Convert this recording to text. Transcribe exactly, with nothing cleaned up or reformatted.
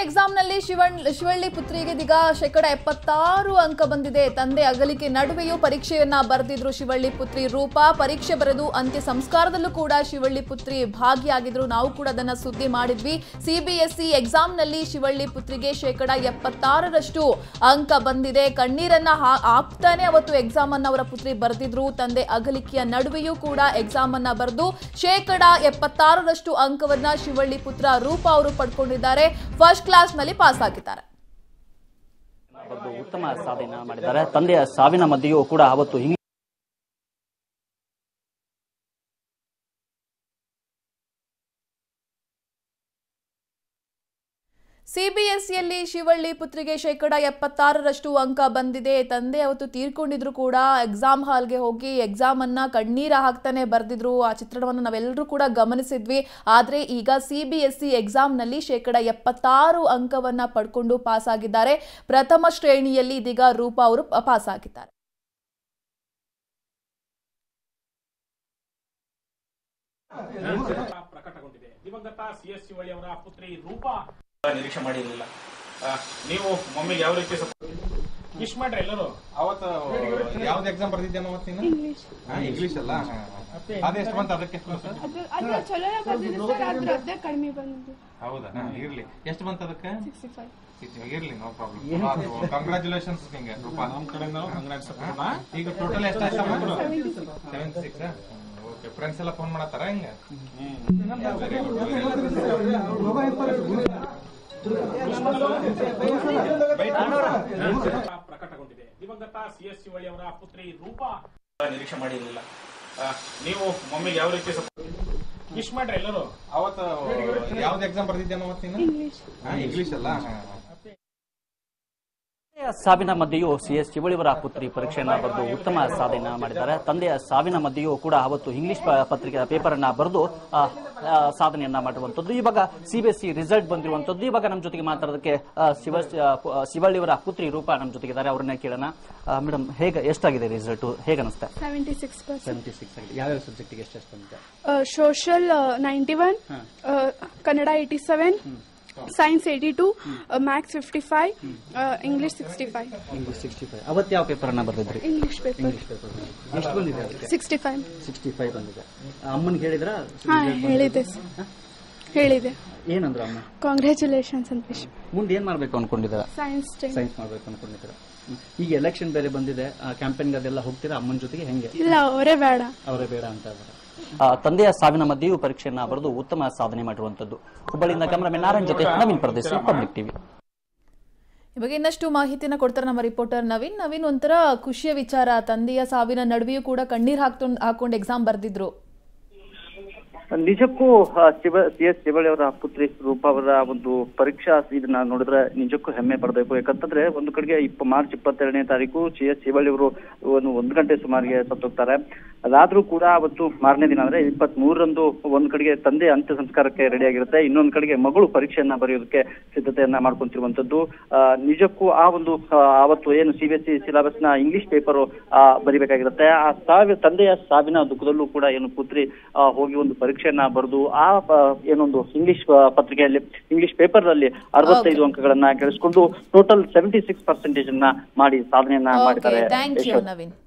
Exam ನಲ್ಲಿ ಶಿವಳ್ಳಿ ಪುತ್ರಿಗೆ ಇದೀಗ ಶೇಕಡ ಎಪ್ಪತ್ತಾರು ಅಂಕ ಬಂದಿದೆ. ತಂದೆ ಅಗಲಿಕೆ ನಡುವೆಯೂ ಪರೀಕ್ಷೆಯನ್ನ ಬರೆದಿದ್ರು ಶಿವಳ್ಳಿ ಪುತ್ರಿ ರೂಪಾ. ಪರೀಕ್ಷೆ ಬರೆದು ಅಂತ್ಯ ಸಂಸ್ಕಾರದಲ್ಲೂ ಕೂಡ ಶಿವಳ್ಳಿ ಪುತ್ರಿ ಭಾಗಿಯಾಗಿದ್ರು. ನಾವು ಕೂಡ ಅದನ್ನ ಸುದ್ದಿ ಮಾಡಿದ್ವಿ. ಸಿಬಿಎಸ್ಇ ಎಕ್ಸಾಮ್ ನಲ್ಲಿ ಶಿವಳ್ಳಿ ಪುತ್ರಿಗೆ ಶೇಕಡ ಎಪ್ಪತ್ತಾರರಷ್ಟು ಅಂಕ ಬಂದಿದೆ. ಕಣ್ಣೀರನ್ನ ಹಾಕ್ತಾನೆ ಅವತ್ತು ಎಕ್ಸಾಮ್ ಅನ್ನ ಅವರ ಪುತ್ರಿ ಬರೆದಿದ್ರು. ತಂದೆ ಅಗಲಿಕೆಯ ನಡುವೆಯೂ ಕೂಡ ಎಕ್ಸಾಮ್ ಅನ್ನ ಬರೆದು ಶೇಕಡ ಎಪ್ಪತ್ತಾರರಷ್ಟು ಅಂಕವನ್ನ ಶಿವಳ್ಳಿ ಪುತ್ರ ರೂಪಾ ಅವರು ಪಡ್ಕೊಂಡಿದ್ದಾರೆ. ಫಸ್ಟ್ ಕ್ಲಾಸ್ ನಲ್ಲಿ ಪಾಸ್ ಆಗಿದ್ದಾರೆ. ಉತ್ತಮ ಸಾಧನೆ ಮಾಡಿದ್ದಾರೆ. ತಂದೆಯ ಸಾವಿನ ಮಧ್ಯೆಯೂ ಕೂಡ ಅವತ್ತು ಸಿಬಿಎಸ್ಇಯಲ್ಲಿ ಶಿವಳ್ಳಿ ಪುತ್ರಿಗೆ ಶೇಕಡ ಎಪ್ಪತ್ತಾರರಷ್ಟು ಅಂಕ ಬಂದಿದೆ. ತಂದೆ ಅವತ್ತು ತೀರ್ಕೊಂಡಿದ್ರು ಕೂಡ ಎಕ್ಸಾಮ್ ಹಾಲ್ಗೆ ಹೋಗಿ ಎಕ್ಸಾಮ್ ಅನ್ನ ಕಣ್ಣೀರ ಹಾಕ್ತಾನೆ ಬರೆದಿದ್ರು. ಆ ಚಿತ್ರಣವನ್ನು ನಾವೆಲ್ಲರೂ ಕೂಡ ಗಮನಿಸಿದ್ವಿ. ಆದ್ರೆ ಈಗ ಸಿಬಿಎಸ್ಇ ಎಕ್ಸಾಮ್ ನಲ್ಲಿ ಶೇಕಡ ಎಪ್ಪತ್ತಾರು ಅಂಕವನ್ನ ಪಡ್ಕೊಂಡು ಪಾಸ್ ಆಗಿದ್ದಾರೆ. ಪ್ರಥಮ ಶ್ರೇಣಿಯಲ್ಲಿ ಇದೀಗ ರೂಪಾ ಅವರು ಪಾಸ್ ಆಗಿದ್ದಾರೆ. ಪ್ರಕಟಗೊಂಡಿದೆ. ದಿವಂಗತ ಸಿಎಸ್ ಶಿವಳ್ಳಿ ಅವರ ಪುತ್ರಿ ರೂಪಾ ನಿರೀಕ್ಷೆ ಮಾಡಿರಲಿಲ್ಲ. ನೀವು ಮಮ್ಮಿಗೆ ಯಾವ ರೀತಿ ವಿಶ್ ಮಾಡ್ರಿ ಎಲ್ಲರೂ? ಅವತ್ತು ಯಾವ್ದು ಎಕ್ಸಾಮ್ ಬರ್ದಿದ್ದೆ ಇಂಗ್ಲಿಷ್ ಅಲ್ಲ, ಅದೆಷ್ಟು ಬಂತು? ಅದಕ್ಕೆ ಹೌದಾ, ಇರ್ಲಿ. ಎಷ್ಟು ಬಂತು ಅದಕ್ಕೆ? ಇರ್ಲಿ, ನೋ ಪ್ರಾಬ್ಲಮ್. ಕಂಗ್ರಾಚುಲೇಷನ್ಸ್ ನಿಂಗೆ ರೂಪಾ, ನಮ್ ಕಡೆಯಿಂದ ಕಂಗ್ರಾಟ್ಸ್. ಈಗ ಟೋಟಲ್ ಎಷ್ಟು ಸೆವೆಂಟಿ ಸಿಕ್ಸ್ ಓಕೆ. ಫ್ರೆಂಡ್ಸ್ ಎಲ್ಲ ಫೋನ್ ಮಾಡತ್ತಾರ ಹಿಂಗ? ಪ್ರಕಟಗೊಂಡಿದೆ. ದಿವಂಗತ ಸಿಎಸ್ ಶಿವಳ್ಳಿ ಅವರ ಪುತ್ರಿ ರೂಪಾ ನಿರೀಕ್ಷೆ ಮಾಡಿರಲಿಲ್ಲ. ನೀವು ಮಮ್ಮಿಗೆ ಯಾವ ರೀತಿ ವಿಶ್ ಮಾಡ್ರಿ ಎಲ್ಲರೂ? ಅವತ್ತು ಯಾವ್ದು ಎಕ್ಸಾಮ್ ಬರ್ದಿದ್ದೆ ಇಂಗ್ಲಿಷ್ ಅಲ್ಲ. ಸಾವಿನ ಮಧ್ಯೆಯೂ ಸಿಎಸ್ ಶಿವಳ್ಳಿ ಅವರ ಪುತ್ರಿ ಪರೀಕ್ಷೆಯನ್ನ ಬರೆದು ಉತ್ತಮ ಸಾಧನೆ ಮಾಡಿದ್ದಾರೆ. ತಂದೆಯ ಸಾವಿನ ಮಧ್ಯೆಯೂ ಕೂಡ ಅವತ್ತು ಇಂಗ್ಲಿಷ್ ಪತ್ರಿಕೆ ಪೇಪರ್ ಅನ್ನ ಬರೆದು ಸಾಧನೆಯನ್ನ ಮಾಡಿರುವಂತದ್ದು. ಇವಾಗ ಸಿಬಿಎಸ್ಇ ರಿಸಲ್ಟ್ ಬಂದಿರುವಂತದ್ದು. ಇವಾಗ ನಮ್ಮ ಜೊತೆಗೆ ಮಾತಾಡೋದಕ್ಕೆ ಶಿವ ಶಿವಳ್ಳಿ ಅವರ ಪುತ್ರಿ ರೂಪಾ ನಮ್ಮ ಜೊತೆಗಿದ್ದಾರೆ. ಅವ್ರನ್ನ ಕೇಳೋಣ. ಮೇಡಮ್, ಹೇಗೆ ಎಷ್ಟಾಗಿದೆ ರಿಸಲ್ಟ್? ಹೇಗೆ ಅನಿಸ್ತಾ? ಸೆವೆಂಟಿ ಸಿಕ್ಸ್ ಸೆವೆಂಟಿ ಸಿಕ್ಸ್ ಆಗಿದೆ. ಯಾವ್ಯಾವ ಸಬ್ಜೆಕ್ಟ್ಗೆ ಎಷ್ಟು ಬಂದಿದೆ? Social ninety one, Kannada eighty seven, science eighty two, maths fifty five, English sixty five. English sixty five. ಅವತ್ತು ಯಾವ ಪೇಪರ್ ಅನ್ನ ಬರ್ದಿದ್ರಿ? English paper. ಇಂಗ್ಲಿಷ್ ಪೇಪರ್ ಎಷ್ಟು ಬಂದಿದೆ? Sixty five. ಸಿಕ್ಸ್ಟಿ ಫೈವ್ ಬಂದಿದೆ. ಅಮ್ಮನಿಗೆ ಹೇಳಿದ್ರ? ಹಾ, ಹೇಳಿದೆ ಹೇಳಿದೆ. ಏನಂದ್ರು ಅಮ್ಮ? ಕಾಂಗ್ರ್ಯಾಚುಲೇಷನ್ಸ್ ಅಂತ ವಿಶ್. ಮುಂದೆ ಏನ್ ಮಾಡ್ಬೇಕು ಅನ್ಕೊಂಡಿದ್ದೀರಾ? ಸೈನ್ಸ್ ಸೈನ್ಸ್ ಮಾಡ್ಬೇಕು ಅನ್ಕೊಂಡಿದ್ದೀರಾ? ಈಗ ಎಲೆಕ್ಷನ್ ಬೇರೆ ಬಂದಿದೆ, ಕ್ಯಾಂಪೇನ್ ಅದೆಲ್ಲ ಹೋಗ್ತೀರಾ ಅಮ್ಮನ ಜೊತೆಗೆ? ಹೆಂಗೆ? ಇಲ್ಲ, ಅವರೇ ಬೇಡ ಅವರೇ ಬೇಡ ಅಂತ ಇದ್ದಾರೆ. ತಂದೆಯ ಸಾವಿನ ಮಧ್ಯೆಯೂ ಪರೀಕ್ಷೆಯನ್ನ ಬರೆದು ಉತ್ತಮ ಸಾಧನೆ ಮಾಡಿರುವಂತದ್ದು. ಹುಬ್ಬಳ್ಳಿಯಿಂದ ಕ್ಯಾಮರಾಮನ್ ನಾರಾಯಣ್ ಜೊತೆ ನವೀನ್ ಪರದೇಶಿ, ಪಬ್ಲಿಕ್ ಟಿವಿ. ಇವಾಗ ಇನ್ನಷ್ಟು ಮಾಹಿತಿನ ಕೊಡ್ತಾರೆ ನಮ್ಮ ರಿಪೋರ್ಟರ್ ನವೀನ್. ನವೀನ್, ಒಂಥರ ಖುಷಿಯ ವಿಚಾರ. ತಂದೆಯ ಸಾವಿನ ನಡುವೆಯೂ ಕೂಡ ಕಣ್ಣೀರ್ ಹಾಕ್ಕೊಂಡು ಹಾಕೊಂಡು ಎಕ್ಸಾಮ್ ಬರ್ದಿದ್ರು. ನಿಜಕ್ಕೂ ಶಿವ ಸಿ ಎಸ್ ಶಿವಳ್ಳಿ ಅವರ ಪುತ್ರಿ ರೂಪಾ ಅವರ ಒಂದು ಪರೀಕ್ಷಾ ಇದನ್ನ ನೋಡಿದ್ರೆ ನಿಜಕ್ಕೂ ಹೆಮ್ಮೆ ಪಡಬೇಕು. ಯಾಕಂತಂದ್ರೆ ಒಂದು ಕಡೆಗೆ ಇಪ್ಪ ಮಾರ್ಚ್ ಇಪ್ಪತ್ತೆರಡನೇ ತಾರೀಕು ಸಿ ಎಸ್ ಶಿವಳ್ಳಿ ಅವರು ಒಂದು ಒಂದು ಗಂಟೆ ಸುಮಾರಿಗೆ ಸತ್ತೋಗ್ತಾರೆ. ಅದಾದ್ರೂ ಕೂಡ ಅವತ್ತು ಮಾರನೇ ದಿನ ಅಂದ್ರೆ ಇಪ್ಪತ್ತ್ ಮೂರರಂದು ಒಂದ್ ಕಡೆಗೆ ತಂದೆ ಅಂತ್ಯ ಸಂಸ್ಕಾರಕ್ಕೆ ರೆಡಿ ಆಗಿರುತ್ತೆ, ಇನ್ನೊಂದ್ ಕಡೆಗೆ ಮಗಳು ಪರೀಕ್ಷೆಯನ್ನ ಬರೆಯೋದಕ್ಕೆ ಸಿದ್ಧತೆಯನ್ನ ಮಾಡ್ಕೊಂತಿರುವಂತದ್ದು. ನಿಜಕ್ಕೂ ಆ ಒಂದು ಅವತ್ತು ಏನು C B S C syllabus ನ ಇಂಗ್ಲಿಷ್ ಪೇಪರ್ ಬರಿಬೇಕಾಗಿರುತ್ತೆ. ಆ ಸಾವಿ ತಂದೆಯ ಸಾವಿನ ದುಃಖದಲ್ಲೂ ಕೂಡ ಏನು ಪುತ್ರಿ ಹೋಗಿ ಒಂದು ಪರೀಕ್ಷೆಯನ್ನ ಬರೆದು ಆ ಏನೊಂದು ಇಂಗ್ಲಿಷ್ ಪತ್ರಿಕೆಯಲ್ಲಿ ಇಂಗ್ಲಿಷ್ ಪೇಪರ್ ನಲ್ಲಿ ಅರವತ್ತೈದು ಅಂಕಗಳನ್ನ ಗಳಿಸಿಕೊಂಡು ಟೋಟಲ್ ಸೆವೆಂಟಿ ಸಿಕ್ಸ್ ಪರ್ಸೆಂಟೇಜ್ ಅನ್ನ ಮಾಡಿ ಸಾಧನೆಯನ್ನ ಮಾಡಿದ್ದಾರೆ.